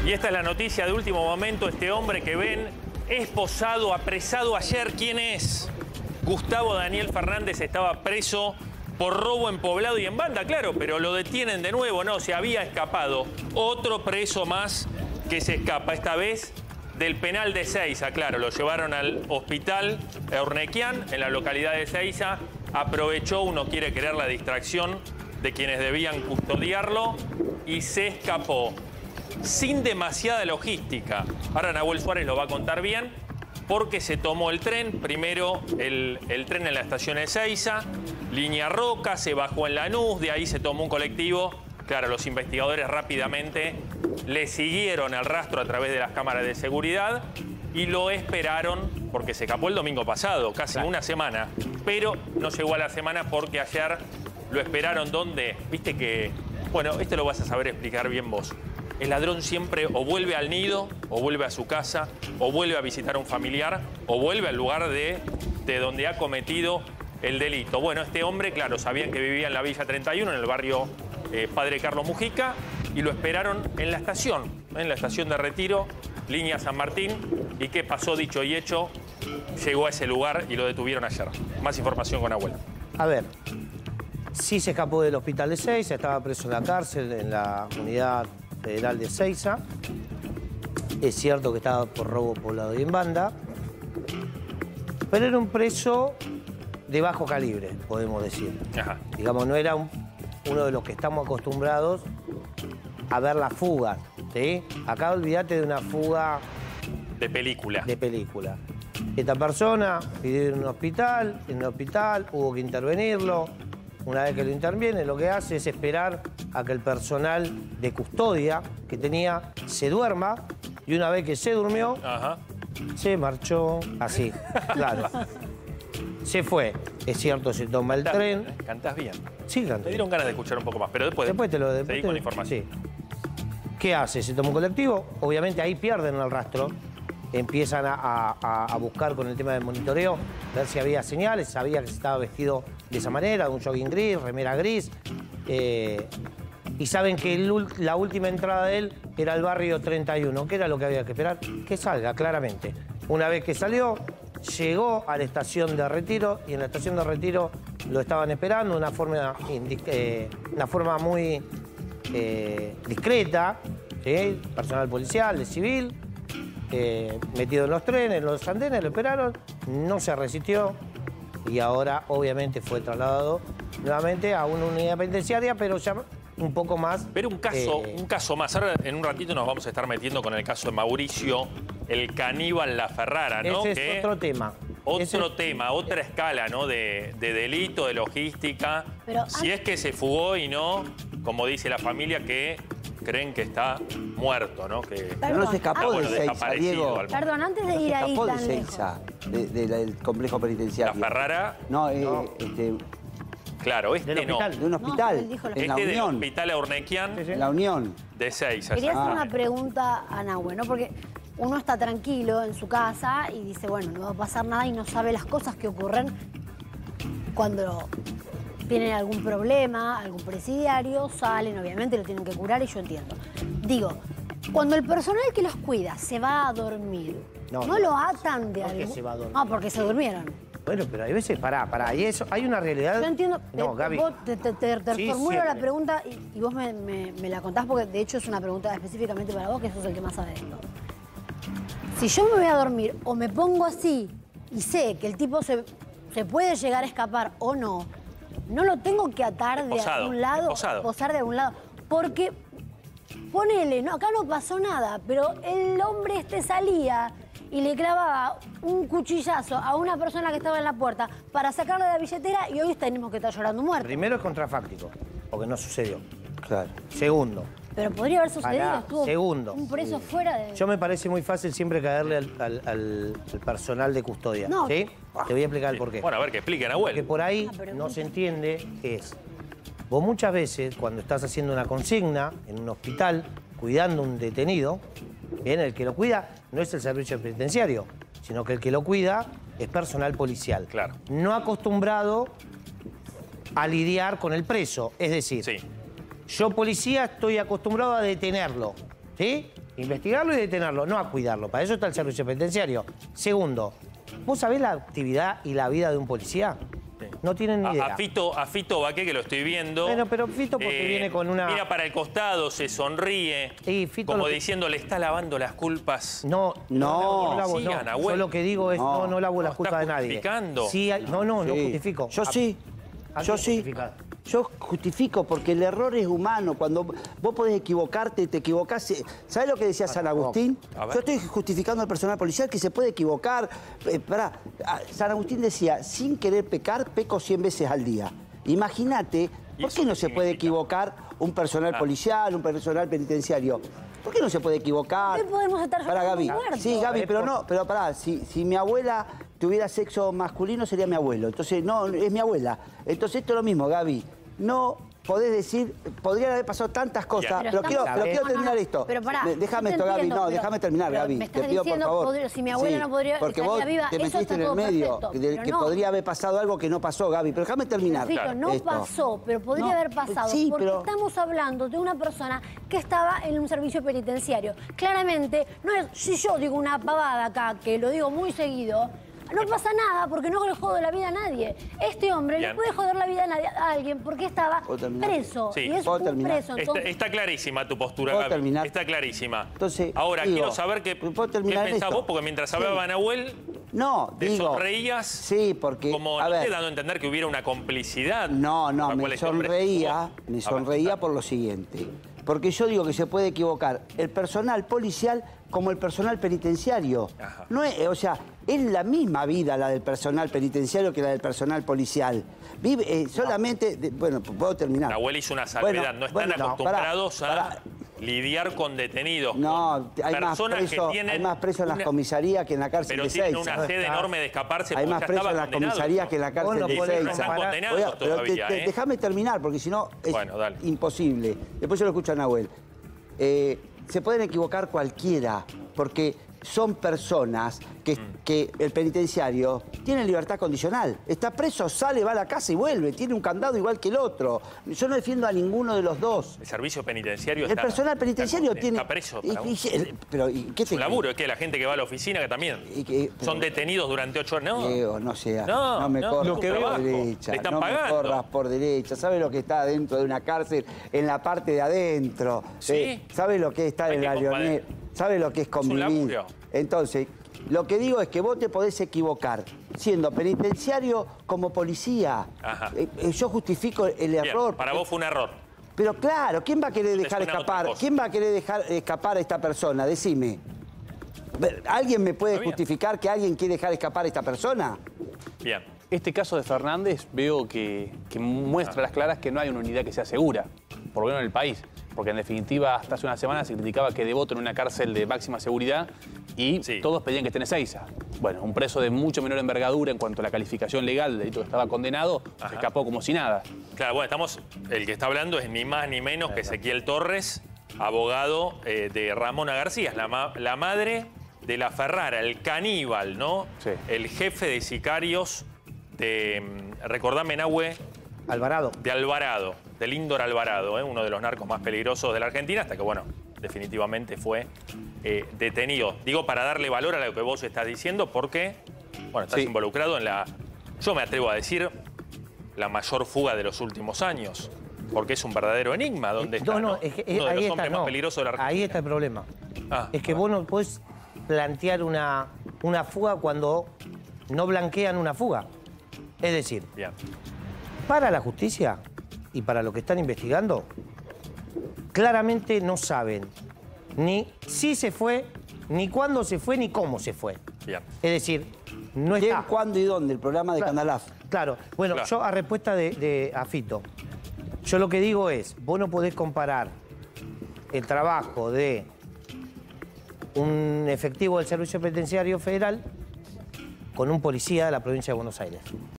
Y esta es la noticia de último momento. Este hombre que ven esposado, apresado ayer. ¿Quién es? Gustavo Daniel Fernández estaba preso por robo en Poblado y en Banda, claro, pero lo detienen de nuevo, no, se había escapado. Otro preso más que se escapa, esta vez del penal de Seiza, claro, lo llevaron al hospital Urnequian, en la localidad de Seiza. Aprovechó, uno quiere creer, la distracción de quienes debían custodiarlo y se escapó sin demasiada logística. Ahora Nahuel Suárez lo va a contar bien, porque se tomó el tren, primero el tren en la estación de Seiza, línea Roca, se bajó en Lanús, de ahí se tomó un colectivo. Claro, los investigadores rápidamente le siguieron el rastro a través de las cámaras de seguridad y lo esperaron, porque se escapó el domingo pasado, casi una semana. Pero no llegó a la semana porque ayer lo esperaron donde, viste que, bueno, esto lo vas a saber explicar bien vos. El ladrón siempre o vuelve al nido, o vuelve a su casa, o vuelve a visitar a un familiar, o vuelve al lugar de donde ha cometido el delito. Bueno, este hombre, claro, sabían que vivía en la Villa 31, en el barrio Padre Carlos Mujica, y lo esperaron en la estación de Retiro, línea San Martín. ¿Y qué pasó, dicho y hecho? Llegó a ese lugar y lo detuvieron ayer. Más información con Abuelo. A ver, sí se escapó del hospital de Seiza, estaba preso en la cárcel, en la unidad federal de Seiza. Es cierto que estaba por robo, Poblado y en Banda, pero era un preso de bajo calibre, podemos decir. Ajá. Digamos, no era uno de los que estamos acostumbrados a ver las fugas, ¿sí? Acá olvídate de una fuga de película. De película. Esta persona pidió ir a un hospital, en el hospital hubo que intervenirlo. Una vez que lo interviene, lo que hace es esperar a que el personal de custodia que tenía se duerma, y una vez que se durmió, se marchó así, claro. Se fue. Es cierto, se toma el tren. Cantás bien. Sí, canto. Me dieron ganas de escuchar un poco más, pero después seguí con la información. Sí. ¿Qué hace? Se toma un colectivo, obviamente ahí pierden el rastro, empiezan a buscar con el tema del monitoreo, ver si había señales, sabía que se estaba vestido de esa manera, un jogging gris, remera gris, y saben que la última entrada de él era el barrio 31, que era lo que había que esperar, que salga claramente. Una vez que salió, llegó a la estación de Retiro, y en la estación de Retiro lo estaban esperando de una forma muy discreta, ¿sí? Personal policial, de civil, metido en los trenes, en los andenes, lo esperaron, no se resistió y ahora obviamente fue trasladado nuevamente a una unidad penitenciaria, pero ya un poco más... Pero un caso más. Ahora en un ratito nos vamos a estar metiendo con el caso de Mauricio, el caníbal La Ferrara, ¿no? Ese es otro tema. Otra escala, ¿no? De delito, de logística. Pero si es que se fugó y no, como dice la familia, que creen que está muerto, ¿no? Que no se escapó de Seiza, Diego. Perdón, antes de ir ahí tan Seiza, del complejo penitenciario. La Ferrara. No, claro, ¿Del hospital? De un hospital, en la del Unión. hospital Urnequian. En la Unión. De Seiza. Quería hacer una pregunta a Nahue, ¿no? Porque uno está tranquilo en su casa y dice, bueno, no va a pasar nada, y no sabe las cosas que ocurren cuando tienen algún problema, algún presidiario, salen, obviamente lo tienen que curar, y yo entiendo. Digo, cuando el personal que los cuida se va a dormir, ¿no lo atan de algo? ¿Por qué se va a dormir? Ah, porque se durmieron. Bueno, pero hay veces, pará, y eso, hay una realidad... Yo entiendo, no, Gaby. vos te Sí, formulo siempre. la pregunta y vos me la contás, porque de hecho es una pregunta específicamente para vos, que sos el que más sabe de esto. Si yo me voy a dormir o me pongo así y sé que el tipo se puede llegar a escapar o no, no lo tengo que atar de algún lado, posar de algún lado, porque ponele, no, acá no pasó nada, pero el hombre salía y le clavaba un cuchillazo a una persona que estaba en la puerta para sacarle de la billetera, y hoy tenemos que estar llorando muerto. Primero es contrafáctico, porque no sucedió. Claro. Segundo. Pero podría haber sucedido, Pará, estuvo segundo. un preso fuera de... Yo me parece muy fácil siempre caerle al personal de custodia, No. ¿sí? Te voy a explicar el porqué. Bueno, a ver, que expliquen, Abuelo. Porque por ahí pero no se entiende es... Vos muchas veces, cuando estás haciendo una consigna en un hospital, cuidando un detenido, bien, el que lo cuida no es el servicio penitenciario, sino que el que lo cuida es personal policial. Claro. No acostumbrado a lidiar con el preso. Es decir, Sí. yo, policía, estoy acostumbrado a detenerlo, ¿sí? investigarlo y detenerlo, no a cuidarlo. Para eso está el servicio penitenciario. Segundo, ¿vos sabés la actividad y la vida de un policía? No tienen ni idea. A Fito Baqué, que lo estoy viendo. Bueno, pero Fito porque viene con una... Mira para el costado, se sonríe. Y Fito como diciendo, le está lavando las culpas. No lavo, sí, no. Nahuel. Yo lo que digo es, no lavo las culpas de nadie. ¿Justificando? Sí, no justifico. Yo sí. Yo sí. Yo justifico porque el error es humano. Cuando vos podés equivocarte, te equivocás. ¿Sabés lo que decía San Agustín? Yo estoy justificando al personal policial que se puede equivocar. San Agustín decía, sin querer pecar, peco 100 veces al día. Imagínate, ¿por qué no se puede equivocar un personal policial, un personal penitenciario? ¿Por qué no se puede equivocar? ¿Por qué podemos estar Gaby. muertos? Sí, Gaby, pero pará, si mi abuela tuviera sexo masculino sería mi abuelo. Entonces, no, es mi abuela. Entonces, esto es lo mismo, Gaby. No podés decir, podrían haber pasado tantas cosas, pero quiero terminar esto. Pero pará, déjame esto, Gaby. No, déjame terminar, Gaby. Me estás Te pido, diciendo, por favor. si mi abuela no podría porque vos viva, te metiste en el medio, que podría haber pasado algo que no pasó, Gaby. Pero déjame terminar. Perfecto, no pasó, pero podría haber pasado. Sí, porque pero... estamos hablando de una persona que estaba en un servicio penitenciario. Claramente, no es, si yo digo una pavada acá, que lo digo muy seguido, no pasa nada porque no le jodo la vida a nadie. Este hombre le puede joder la vida a alguien porque estaba preso. Sí. Y es un preso. Entonces... Está clarísima tu postura, Gaby. Terminar? Está clarísima. Entonces, ahora, quiero saber qué pensás vos, porque mientras hablaba Nahuel, te sonreías. Sí, porque... Como no te dando a entender que hubiera una complicidad. No, me sonreía por lo siguiente. Porque yo digo que se puede equivocar el personal policial como el personal penitenciario. No es, o sea, es la misma vida la del personal penitenciario que la del personal policial. Vive solamente... bueno, puedo terminar. Nahuel hizo una salvedad. No están acostumbrados a lidiar con detenidos. No, hay más presos en las comisarías que en la cárcel de Ezeiza. Pero tienen una sed enorme de escaparse. Hay más presos en las comisarías que en la cárcel de Ezeiza. Están condenados todavía, Déjame terminar, porque si no es imposible. Después yo lo escucho a Nahuel. Se pueden equivocar cualquiera, porque son personas que el penitenciario tiene libertad condicional. Está preso, sale, va a la casa y vuelve. Tiene un candado igual que el otro. Yo no defiendo a ninguno de los dos. El servicio penitenciario El personal penitenciario está preso. Pero, ¿qué su laburo es que la gente que va a la oficina que también son detenidos durante 8 horas. No me corras por derecha. Le están no pagando. me corras por derecha. ¿Sabe lo que está dentro de una cárcel? En la parte de adentro. Sí. ¿Sabe lo que es estar en la Leonel? ¿Sabe lo que es convivir? Entonces, lo que digo es que vos te podés equivocar siendo penitenciario como policía. Yo justifico el error. Para vos fue un error. Pero claro, ¿quién va a querer dejar escapar? ¿Quién va a querer dejar escapar a esta persona? Decime. ¿Alguien me puede justificar que alguien quiere dejar escapar a esta persona? Bien. Este caso de Fernández veo que muestra a las claras que no hay una unidad que sea segura, por lo menos en el país. Porque en definitiva, hasta hace una semana se criticaba que Devoto en una cárcel de máxima seguridad y todos pedían que esté en Ezeiza. Bueno, un preso de mucho menor envergadura en cuanto a la calificación legal del delito que estaba condenado, se escapó como si nada. Claro, bueno, el que está hablando es ni más ni menos que Ezequiel Torres, abogado de Ramona García, la madre de la Ferrara, el caníbal, ¿no? Sí. El jefe de sicarios de, recordame, Nahue... Alvarado. De Alvarado, del Índor Alvarado, uno de los narcos más peligrosos de la Argentina, hasta que, bueno, definitivamente fue detenido. Digo, para darle valor a lo que vos estás diciendo, porque, bueno, estás involucrado en la, yo me atrevo a decir, la mayor fuga de los últimos años. Porque es un verdadero enigma. ¿Dónde está? Es que, uno de los hombres más peligrosos de la Argentina. Ahí está el problema. Es que vos no podés plantear una fuga cuando no blanquean una fuga. Es decir, para la justicia y para lo que están investigando, claramente no saben ni si se fue, ni cuándo se fue, ni cómo se fue. Es decir, no está. ¿Quién, cuándo y dónde? El programa de Canalaf. Claro. Bueno, yo a respuesta de Fito, yo lo que digo es, vos no podés comparar el trabajo de un efectivo del Servicio Penitenciario Federal con un policía de la provincia de Buenos Aires.